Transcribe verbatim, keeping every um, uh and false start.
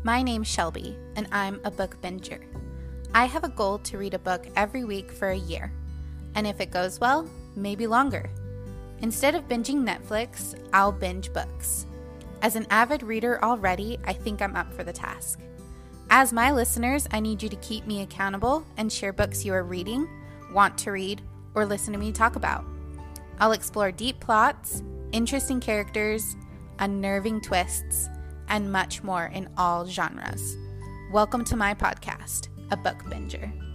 My name's Shelby, and I'm a book binger. I have a goal to read a book every week for a year, and if it goes well, maybe longer. Instead of binging Netflix, I'll binge books. As an avid reader already, I think I'm up for the task. As my listeners, I need you to keep me accountable and share books you are reading, want to read, or listen to me talk about. I'll explore deep plots, interesting characters, unnerving twists, and much more in all genres. Welcome to my podcast, A Book Binger.